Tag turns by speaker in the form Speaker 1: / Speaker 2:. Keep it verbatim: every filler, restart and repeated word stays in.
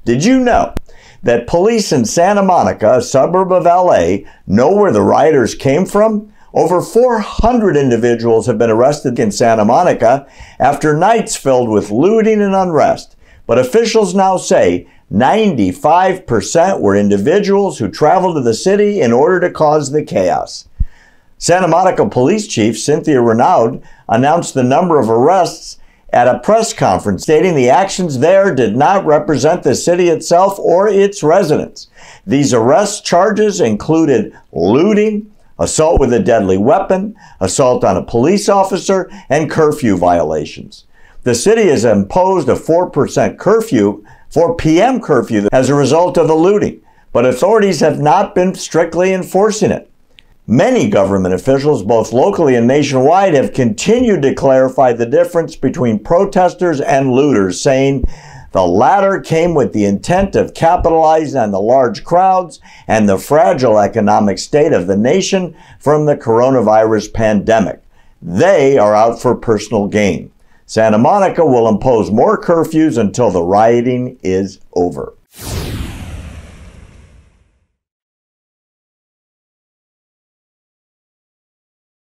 Speaker 1: Did you know that police in Santa Monica, a suburb of L A, know where the rioters came from? Over four hundred individuals have been arrested in Santa Monica after nights filled with looting and unrest. But officials now say ninety-five percent were individuals who traveled to the city in order to cause the chaos. Santa Monica Police Chief Cynthia Renaud announced the number of arrests at a press conference, stating the actions there did not represent the city itself or its residents. These arrest charges included looting, assault with a deadly weapon, assault on a police officer, and curfew violations. The city has imposed a four percent curfew, four p m curfew as a result of the looting, but authorities have not been strictly enforcing it. Many government officials, both locally and nationwide, have continued to clarify the difference between protesters and looters, saying the latter came with the intent of capitalizing on the large crowds and the fragile economic state of the nation from the coronavirus pandemic. They are out for personal gain. Santa Monica will impose more curfews until the rioting is over.